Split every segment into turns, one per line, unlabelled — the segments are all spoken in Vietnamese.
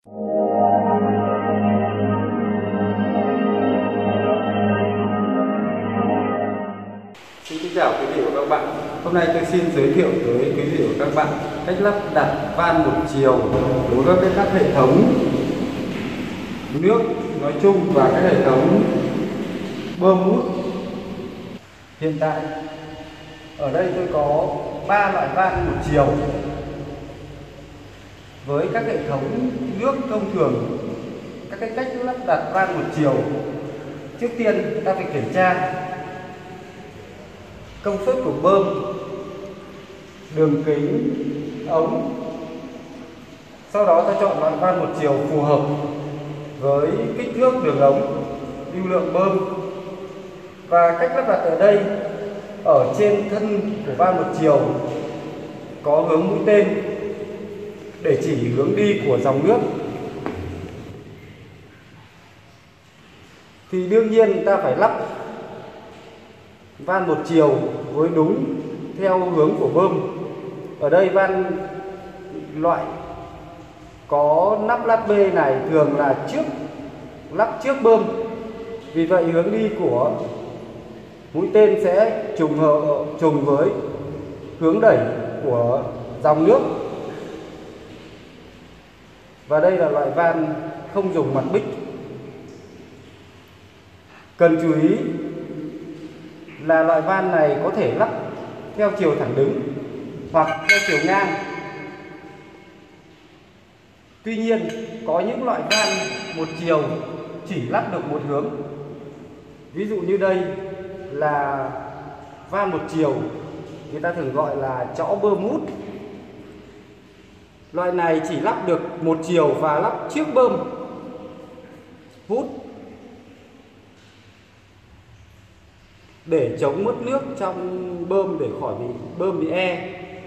Xin chào quý vị và các bạn. Hôm nay tôi xin giới thiệu tới quý vị và các bạn cách lắp đặt van một chiều đối với các hệ thống nước nói chung và các hệ thống bơm hút. Hiện tại ở đây tôi có 3 loại van một chiều với các hệ thống nước thông thường. Các cách lắp đặt van một chiều, trước tiên ta phải kiểm tra công suất của bơm, đường kính ống. Sau đó ta chọn loại van một chiều phù hợp với kích thước đường ống, lưu lượng bơm. Và cách lắp đặt ở đây, ở trên thân của van một chiều có hướng mũi tên để chỉ hướng đi của dòng nước. Thì đương nhiên ta phải lắp van một chiều với đúng theo hướng của bơm. Ở đây van loại có nắp lát B này thường là lắp trước bơm, vì vậy hướng đi của mũi tên sẽ trùng với hướng đẩy của dòng nước. Và đây là loại van không dùng mặt bích. Cần chú ý là loại van này có thể lắp theo chiều thẳng đứng hoặc theo chiều ngang. Tuy nhiên có những loại van một chiều chỉ lắp được một hướng. Ví dụ như đây là van một chiều, người ta thường gọi là chõ bơm hút. Loại này chỉ lắp được một chiều và lắp trước bơm hút để chống mất nước trong bơm, để khỏi bơm bị e.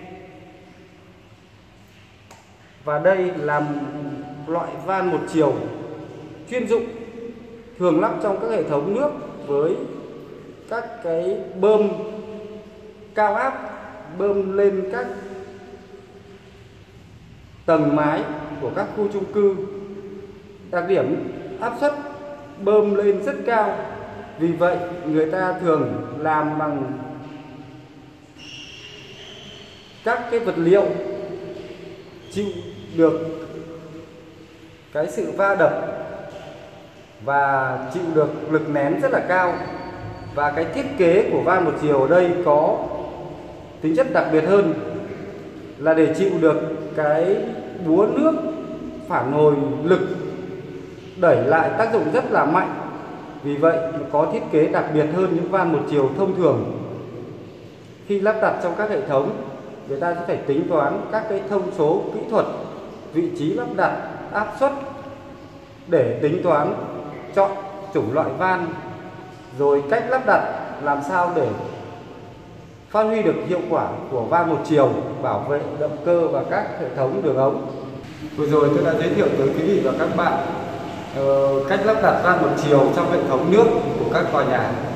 Và đây là loại van một chiều chuyên dụng, thường lắp trong các hệ thống nước với các cái bơm cao áp, bơm lên các tầng mái của các khu chung cư. Đặc điểm áp suất bơm lên rất cao, vì vậy người ta thường làm bằng các cái vật liệu chịu được cái sự va đập và chịu được lực nén rất là cao. Và cái thiết kế của van một chiều ở đây có tính chất đặc biệt hơn là để chịu được cái búa nước phản hồi lực đẩy lại tác dụng rất là mạnh. Vì vậy có thiết kế đặc biệt hơn những van một chiều thông thường. Khi lắp đặt trong các hệ thống, người ta sẽ phải tính toán các cái thông số kỹ thuật, vị trí lắp đặt, áp suất để tính toán chọn chủng loại van, rồi cách lắp đặt làm sao để phát huy được hiệu quả của van một chiều, bảo vệ động cơ và các hệ thống đường ống. Vừa rồi tôi đã giới thiệu tới quý vị và các bạn cách lắp đặt van một chiều trong hệ thống nước của các tòa nhà.